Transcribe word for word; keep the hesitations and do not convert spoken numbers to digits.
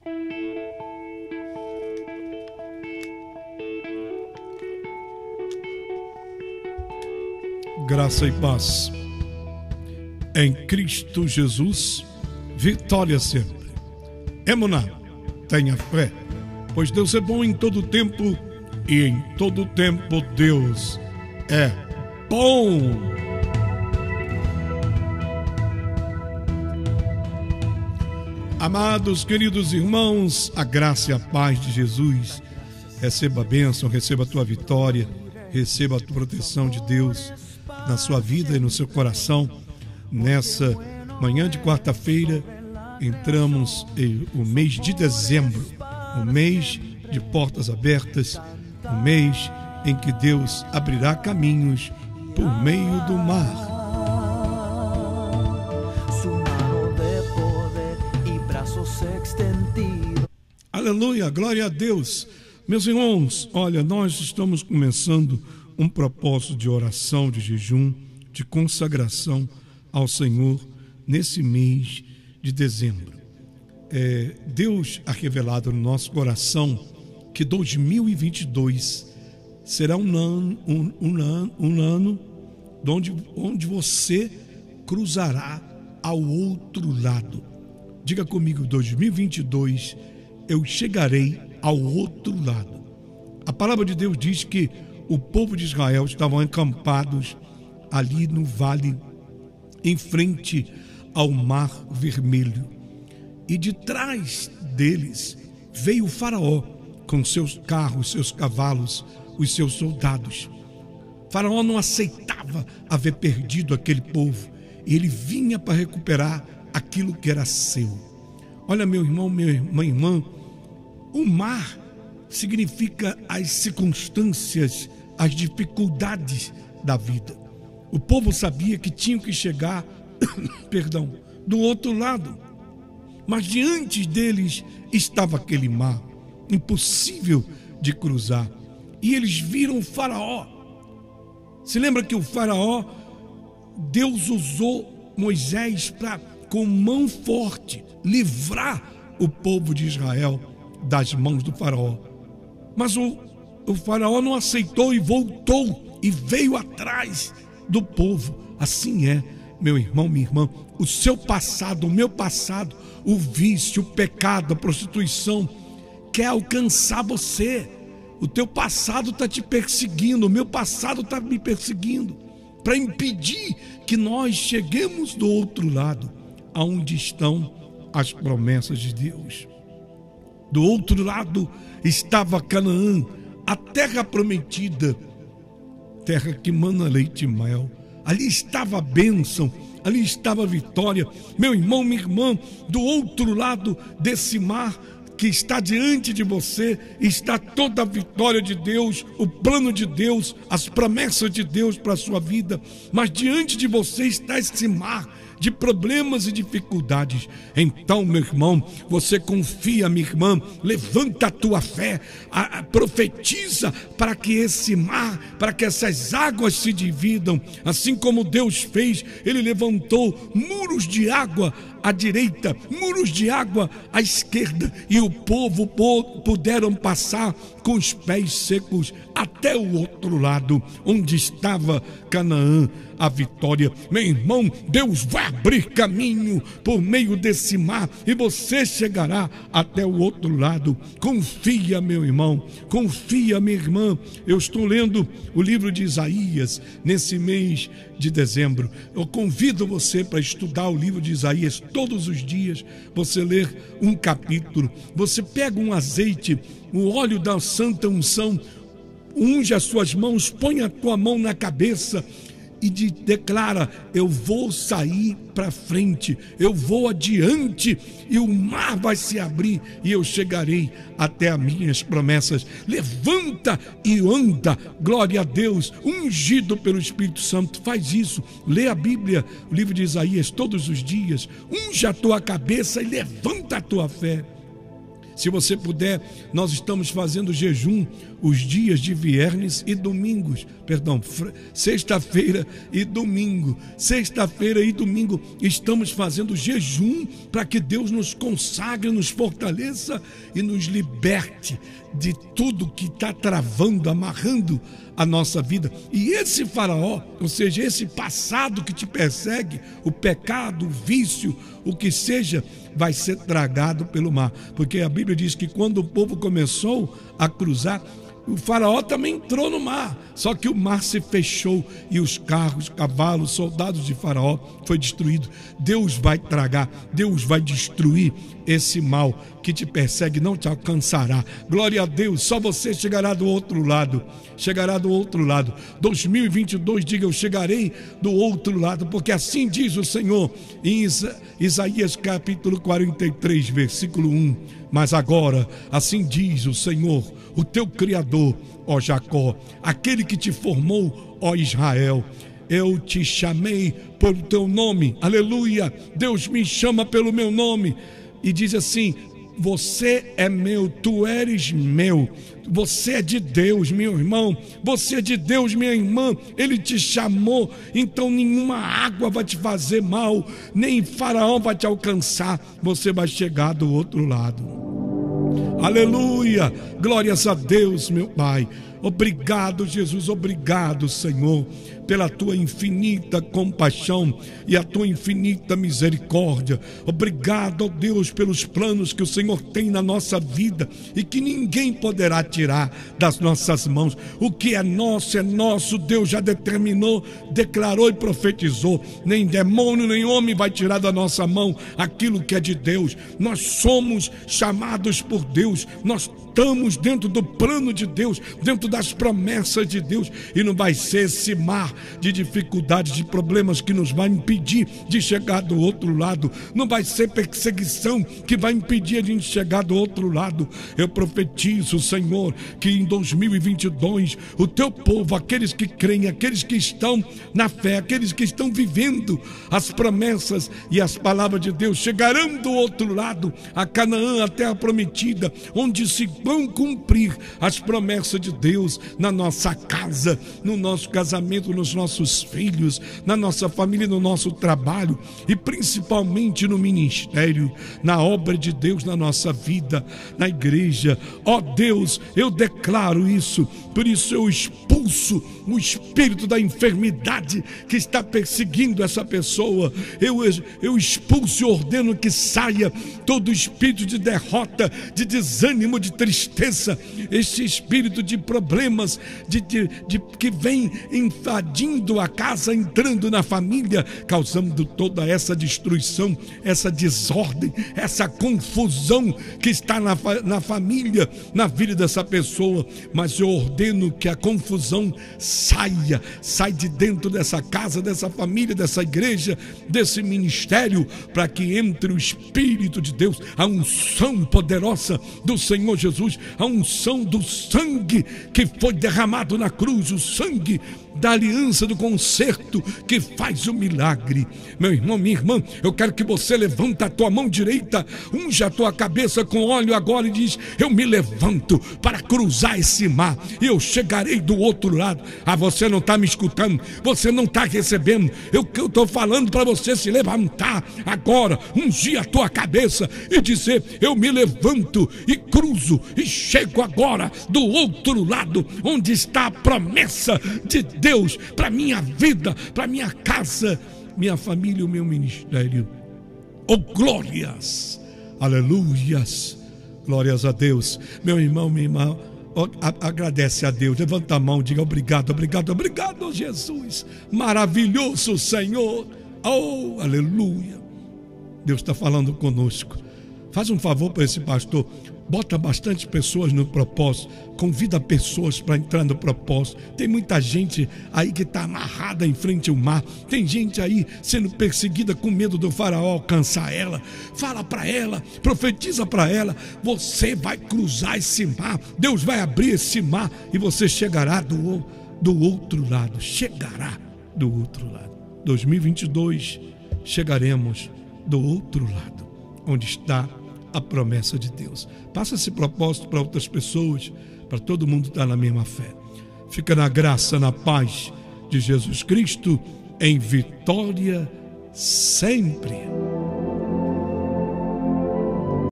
Graça e paz em Cristo Jesus, vitória sempre. Emuná, tenha fé, pois Deus é bom em todo tempo e em todo tempo Deus é bom. Amados, queridos irmãos, a graça e a paz de Jesus, receba a bênção, receba a tua vitória, receba a tua proteção de Deus na sua vida e no seu coração. Nessa manhã de quarta-feira, entramos em o mês de dezembro, o mês de portas abertas, o mês em que Deus abrirá caminhos por meio do mar. Aleluia, glória a Deus. Meus irmãos, olha, nós estamos começando um propósito de oração, de jejum, de consagração ao Senhor nesse mês de dezembro. É, Deus ha revelado no nosso coração que dois mil e vinte e dois será um ano, um, um ano, um ano onde, onde você cruzará ao outro lado. Diga comigo, dois mil e vinte e dois, eu chegarei ao outro lado. A palavra de Deus diz que o povo de Israel estavam acampados ali no vale, em frente ao Mar Vermelho. E de trás deles veio o faraó com seus carros, seus cavalos, os seus soldados. O faraó não aceitava haver perdido aquele povo. E ele vinha para recuperar aquilo que era seu. Olha, meu irmão, minha irmã, o mar significa as circunstâncias, as dificuldades da vida. O povo sabia que tinham que chegar, perdão, do outro lado. Mas diante deles estava aquele mar, impossível de cruzar. E eles viram o faraó. Se lembra que o faraó, Deus usou Moisés para, com mão forte, livrar o povo de Israel das mãos do faraó. Mas o, o faraó não aceitou e voltou e veio atrás do povo. Assim é, meu irmão, minha irmã, o seu passado, o meu passado, o vício, o pecado, a prostituição quer alcançar você. O teu passado está te perseguindo, o meu passado está me perseguindo, para impedir que nós cheguemos do outro lado, aonde estão as promessas de Deus. Do outro lado estava Canaã, a terra prometida, terra que mana leite e mel. Ali estava a bênção, ali estava a vitória. Meu irmão, minha irmã, do outro lado desse mar que está diante de você, está toda a vitória de Deus, o plano de Deus, as promessas de Deus para a sua vida. Mas diante de você está esse mar de problemas e dificuldades. Então, meu irmão, você confia, minha irmã, levanta a tua fé, a, a, profetiza para que esse mar, para que essas águas se dividam, assim como Deus fez. Ele levantou muros de água à direita, muros de água à esquerda, e o povo puderam passar com os pés secos até o outro lado, onde estava Canaã, a vitória. Meu irmão, Deus vai abrir caminho por meio desse mar e você chegará até o outro lado. Confia, meu irmão, confia, minha irmã. Eu estou lendo o livro de Isaías nesse mês de dezembro. Eu convido você para estudar o livro de Isaías todos os dias. Você ler um capítulo, você pega um azeite, o óleo da santa unção, unge as suas mãos, põe a tua mão na cabeça e de, declara: eu vou sair para frente, eu vou adiante, e o mar vai se abrir e eu chegarei até as minhas promessas. Levanta e anda, glória a Deus, ungido pelo Espírito Santo. Faz isso, lê a Bíblia, o livro de Isaías todos os dias, unge a tua cabeça e levanta a tua fé. Se você puder, nós estamos fazendo jejum os dias de viernes e domingos, perdão, sexta-feira e domingo. Sexta-feira e domingo estamos fazendo jejum para que Deus nos consagre, nos fortaleça e nos liberte de tudo que está travando, amarrando a nossa vida. E esse faraó, ou seja, esse passado que te persegue, o pecado, o vício, o que seja, vai ser tragado pelo mar. Porque a Bíblia diz que quando o povo começou a cruzar, o faraó também entrou no mar, só que o mar se fechou e os carros, cavalos, soldados de faraó foi destruído. Deus vai tragar, Deus vai destruir esse mal que te persegue, não te alcançará. Glória a Deus, só você chegará do outro lado, chegará do outro lado. dois mil e vinte e dois, diga, eu chegarei do outro lado, porque assim diz o Senhor em Isa, Isaías capítulo quarenta e três, versículo um. Mas agora, assim diz o Senhor, o teu Criador, ó Jacó, aquele que te formou, ó Israel, eu te chamei pelo teu nome, aleluia, Deus me chama pelo meu nome, e diz assim, você é meu, tu eres meu, você é de Deus, meu irmão, você é de Deus, minha irmã, Ele te chamou, então nenhuma água vai te fazer mal, nem faraó vai te alcançar, você vai chegar do outro lado. Aleluia, glórias a Deus, meu Pai. Obrigado, Jesus, obrigado, Senhor, pela tua infinita compaixão e a tua infinita misericórdia. Obrigado, ó Deus, pelos planos que o Senhor tem na nossa vida e que ninguém poderá tirar das nossas mãos. O que é nosso é nosso, Deus já determinou, declarou e profetizou. Nem demônio, nem homem vai tirar da nossa mão aquilo que é de Deus. Nós somos chamados por Deus, nós estamos dentro do plano de Deus, dentro das promessas de Deus, e não vai ser esse mar de dificuldades, de problemas que nos vai impedir de chegar do outro lado, não vai ser perseguição que vai impedir a gente chegar do outro lado. Eu profetizo, Senhor, que em dois mil e vinte e dois o teu povo, aqueles que creem, aqueles que estão na fé, aqueles que estão vivendo as promessas e as palavras de Deus, chegarão do outro lado, a Canaã, a terra prometida, onde se vão cumprir as promessas de Deus na nossa casa, no nosso casamento, nos nossos filhos, na nossa família, no nosso trabalho e principalmente no ministério, na obra de Deus na nossa vida, na igreja. Ó Deus, eu declaro isso, por isso eu expulso o espírito da enfermidade que está perseguindo essa pessoa. Eu, eu expulso e ordeno que saia todo espírito de derrota, de desânimo, de tristeza, esse espírito de problemas de, de, de, que vem invadindo a casa, entrando na família, causando toda essa destruição, essa desordem, essa confusão que está na, na família, na vida dessa pessoa. Mas eu ordeno que a confusão saia, sai de dentro dessa casa, dessa família, dessa igreja, desse ministério, para que entre o Espírito de Deus, a unção poderosa do Senhor Jesus, a unção do sangue que foi derramado na cruz, o sangue da aliança, do concerto que faz o milagre. Meu irmão, minha irmã, eu quero que você levanta a tua mão direita, unja a tua cabeça com óleo agora e diz, eu me levanto para cruzar esse mar e eu chegarei do outro lado. Ah, você não está me escutando, você não está recebendo. Eu estou falando para você se levantar agora, ungir a tua cabeça e dizer, eu me levanto e cruzo e chego agora do outro lado, onde está a promessa de Deus Deus, para minha vida, para minha casa, minha família, o meu ministério. Oh, glórias, aleluias, glórias a Deus. Meu irmão, minha irmã, oh, agradece a Deus, levanta a mão, diga obrigado, obrigado, obrigado, Jesus, maravilhoso Senhor. Oh, aleluia. Deus está falando conosco. Faz um favor para esse pastor, bota bastante pessoas no propósito, convida pessoas para entrar no propósito. Tem muita gente aí que está amarrada em frente ao mar, tem gente aí sendo perseguida com medo do faraó alcançar ela. Fala para ela, profetiza para ela, você vai cruzar esse mar, Deus vai abrir esse mar e você chegará do, do outro lado, chegará do outro lado. dois mil e vinte e dois, chegaremos do outro lado, onde está a promessa de Deus. Passa esse propósito para outras pessoas, para todo mundo estar na mesma fé. Fica na graça, na paz de Jesus Cristo, em vitória sempre.